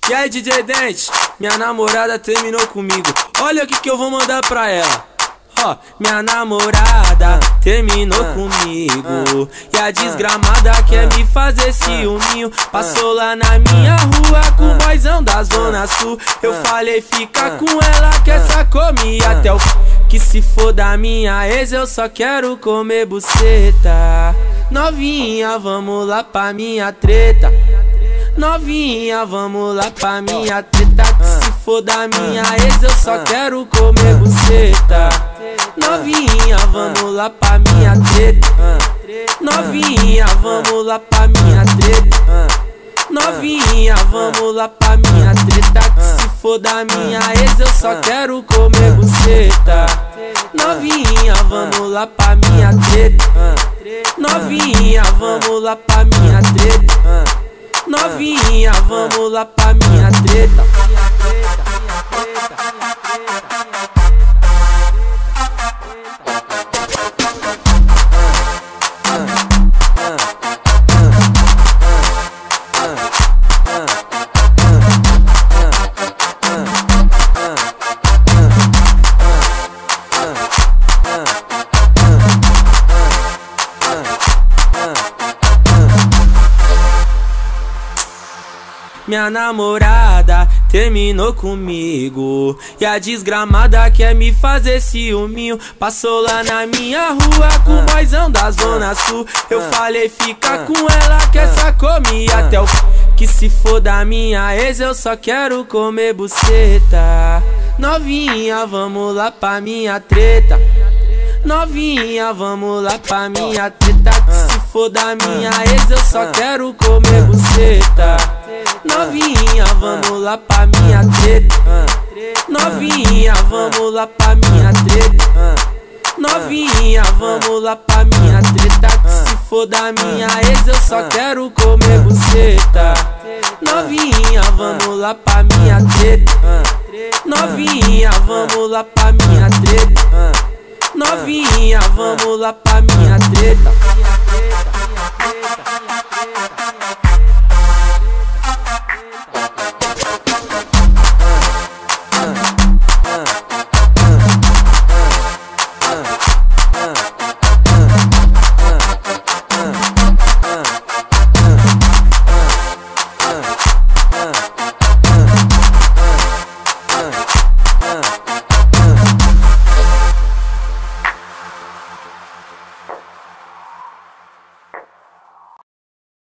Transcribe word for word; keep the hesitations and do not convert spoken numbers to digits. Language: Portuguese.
E aí, D J Dente, minha namorada terminou comigo. Olha o que que eu vou mandar pra ela. Ó, minha namorada terminou comigo. E a desgramada quer me fazer ciúminho. Passou lá na minha rua com o boizão da Zona Sul. Eu falei, fica com ela que essa come até o f... Que se for da minha ex eu só quero comer buceta. Novinha, vamos lá pra minha treta. Novinha, vamos lá pra minha treta. Que se for da minha ex eu só quero comer buceta. Novinha, vamos lá pra minha treta. Novinha, vamos lá pra minha treta. Novinha, vamos lá pra minha treta. Que se for da minha ex eu só quero comer buceta. Novinha, vamos lá pra minha treta. Novinha, vamos lá pra minha treta. Novinha, vamos lá pra minha treta. Minha namorada terminou comigo. E a desgramada quer me fazer ciúminho. Passou lá na minha rua com o boizão da Zona Sul. Eu falei, fica com ela que essa come até o f... Que se for da minha ex eu só quero comer buceta. Novinha, vamos lá pra minha treta. Novinha, vamos lá pra minha treta. Que se for da minha ex eu só quero comer buceta. Novinha, vamos lá pra minha treta. Novinha, vamos lá pra minha treta. Novinha, vamos lá pra minha treta. Que se for da minha ex eu só quero comer buceta. Novinha, vamos lá pra minha treta. Novinha, vamos lá pra minha treta. Novinha, vamos lá pra minha treta.